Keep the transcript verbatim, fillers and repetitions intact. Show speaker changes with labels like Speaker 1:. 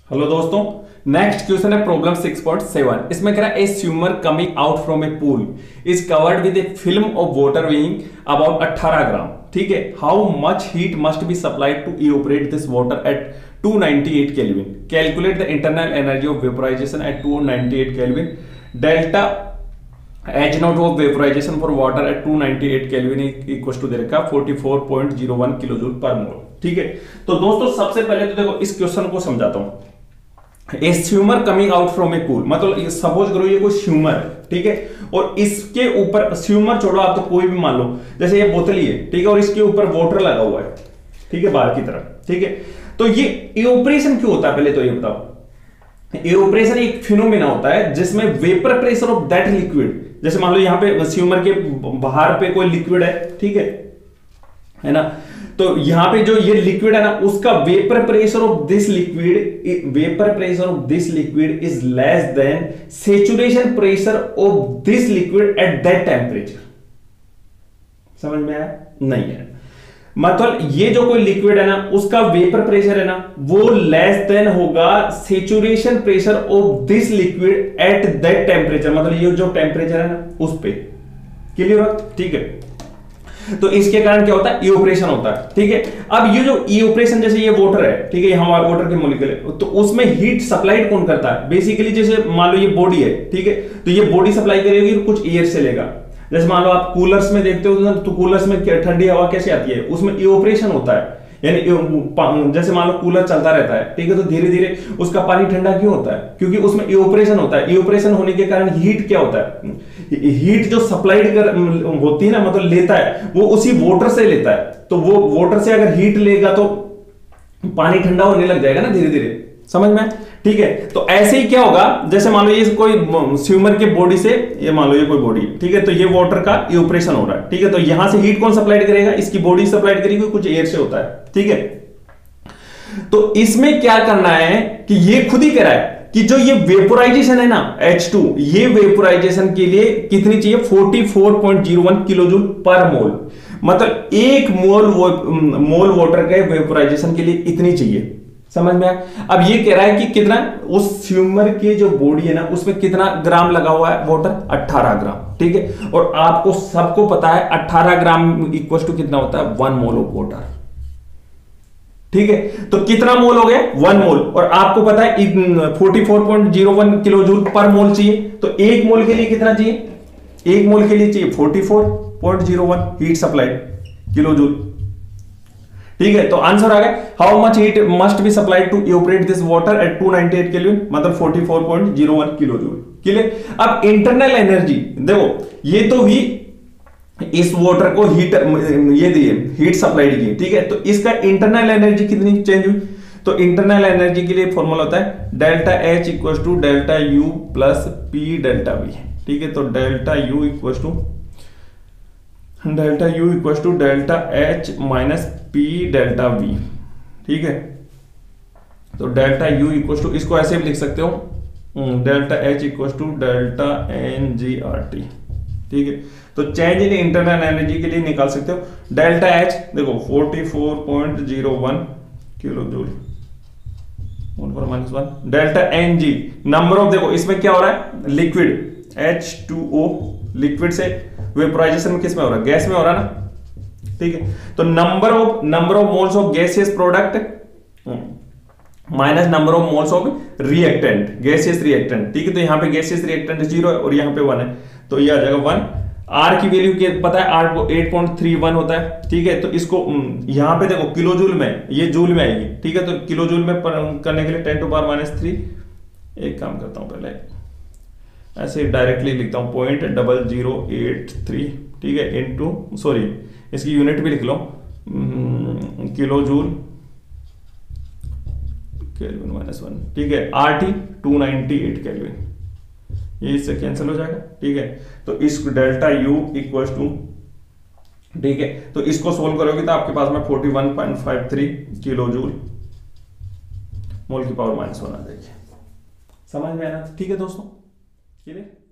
Speaker 1: Hello दोस्तों, next question है problem six point seven. इसमें कह रहा है a swimmer coming out from a pool is covered with a film of water weighing about अठारह gram. ठीक है, how much heat must be supplied to evaporate this water at two ninety eight kelvin. Calculate the internal energy of vaporization at two ninety eight kelvin. Delta H naught of vaporization for water at two ninety eight kelvin equal to दे रखा forty four point zero one kilo joule per mole. ठीक है, तो दोस्तों सबसे पहले तो देखो इस क्वेश्चन को समझाता हूं। A swimmer coming out from a pool, मतलब सपोज करो ये कोई स्विमर है, ठीक है, और इसके ऊपर स्विमर छोड़ो आप तो कोई भी मान लो, जैसे ये बोतल ही है, ठीक है, और इसके ऊपर वाटर लगा हुआ है, ठीक है, बाहर की तरफ। ठीक है, तो ये इवेपोरेशन क्यों होता है पहले तो ये बताओ। इवेपोरेशन एक फिनोमेना होता है जिसमें vapour pressure of that liquid, जैसे मान लो यहां पे स्विमर के बाहर पे कोई लिक्विड है, ठीक है है ना, तो यहां पे जो ये लिक्विड है ना, उसका vapour pressure of this liquid vapour pressure of this liquid is less than saturation pressure of this liquid at that temperature. समझ में आया? नहीं है, मतलब ये जो कोई लिक्विड है ना, उसका वेपर प्रेशर है ना, वो लेस देन होगा saturation pressure of this liquid at that temperature, मतलब ये जो टेंपरेचर है ना उस पे। क्लियर है? ठीक है, तो इसके कारण क्या होता है, इवेपोरेशन होता है। ठीक है, अब ये जो इवेपोरेशन, जैसे ये वाटर है, ठीक है, ये हमारा वाटर के मॉलिक्यूल है, तो उसमें हीट सप्लाइड कौन करता है? बेसिकली जैसे मान लो ये बॉडी है, ठीक है, तो ये बॉडी सप्लाई करेगी, कुछ एयर से लेगा। जैसे मान लो आप कूलर्स में देखते हो तो कूलर्स में ठंडी हवा कैसे आती है, उसमें इवेपोरेशन होता है, यानी जैसे मान लो कूलर चलता रहता है, ठीक है, तो धीरे धीरे उसका पानी ठंडा क्यों होता है? क्योंकि उसमें इवेपोरेशन होता है। इवेपोरेशन होने के कारण हीट क्या होता है, हीट जो सप्लाइड कर होती है ना, मतलब लेता है वो उसी वाटर से लेता है, तो वो वाटर से अगर हीट लेगा तो पानी ठंडा होने लग जाएगा ना धीरे धीरे। समझ में? ठीक है, तो ऐसे ही क्या होगा, जैसे मान लो ये कोई स्विमर के बॉडी से, ये मान लो ये कोई बॉडी, ठीक है, तो ये वाटर का इवेपोरेशन हो रहा है, ठीक है, तो यहां से हीट कौन सप्लाइड करेगा? इसकी बॉडी सप्लाइड करेगी, कुछ एयर से होता है। ठीक है, तो इसमें क्या करना है कि ये खुद ही कह रहा है कि जो ये वेपोराइजेशन है ना एच टू, ये वेपोराइजेशन के लिए कितनी चाहिए? Forty four point zero one kilo joule per mole, मतलब एक मोल मोल वाटर के वेपोराइजेशन के लिए इतनी चाहिए। समझ में आया? अब ये कह रहा है कि कितना उस स्विमर के जो बॉडी है ना, उसमें कितना ग्राम लगा हुआ है वाटर? अठारह ग्राम। ठीक है, और आपको सबको पता है अठारह ग्राम इक्वल टू कितना होता है? One mole of water. ठीक है, तो कितना मोल हो गया? वन मोल, और आपको पता है forty four point zero one kilo joule per mole चाहिए, तो एक मोल के लिए कितना चाहिए? एक मोल के लिए चाहिए forty four point zero one heat supplied kilo joule. ठीक है, तो आंसर आ गया, how much heat must be supplied to evaporate this water at two ninety eight kelvin, मतलब forty four point zero one kilo joule. Clear? अब internal energy देखो, ये तो भी इस वाटर को हीट ये दिए हीट सप्लाइड की, ठीक है, तो इसका इंटरनल एनर्जी कितनी चेंज हुई? तो इंटरनल एनर्जी के लिए फॉर्मूला होता है delta H equal to delta U plus P delta V. ठीक है, तो delta U equal to delta U equal to delta H minus P delta V. ठीक है, तो डेल्टा यू इक्वल टू, इसको ऐसे भी लिख सकते हो, delta H equal to delta n g R T. ठीक है, तो चेंज इन इंटरनल एनर्जी के लिए निकाल सकते हो डेल्टा एच, देखो forty four point zero one kilo joule minus one, delta n g number of, देखो इसमें क्या हो रहा है, liquid H two O, liquid से वेपोराइजेशन में किस में हो रहा है? गैस में हो रहा है ना। ठीक है, तो number of number of moles of gaseous product minus number of moles of reactant, gaseous reactant. ठीक है, तो यहां पे गैसियस रिएक्टेंट जीरो है और यहां पे वन है, तो ये आ जाएगा वन। आर की वैल्यू के पता है, आर को एट पॉइंट थ्री वन होता है। ठीक है, तो इसको यहां पे देखो किलो जूल में, ये जूल में आएगी। ठीक है, तो किलो जूल में करने के लिए ten to power minus three, एक काम करता हूं पहले ऐसे डायरेक्टली लिखता हूं, point double zero eight three, ठीक है, इनटू, सॉरी इसकी यूनिट भी लिख लो, kilo joule kelvin minus one. ठीक है, R T two ninety eight kelvin, ये इससे कैंसिल हो जाएगा। ठीक है, तो इस डेल्टा यू इक्वल टू, ठीक है, तो इसको सोल्व करोगे तो आपके पास में forty one point five three kilo joule mole की पावर माइनस वन आ जाएगी। समझ में आया? ठीक है दोस्तों, ठीक है।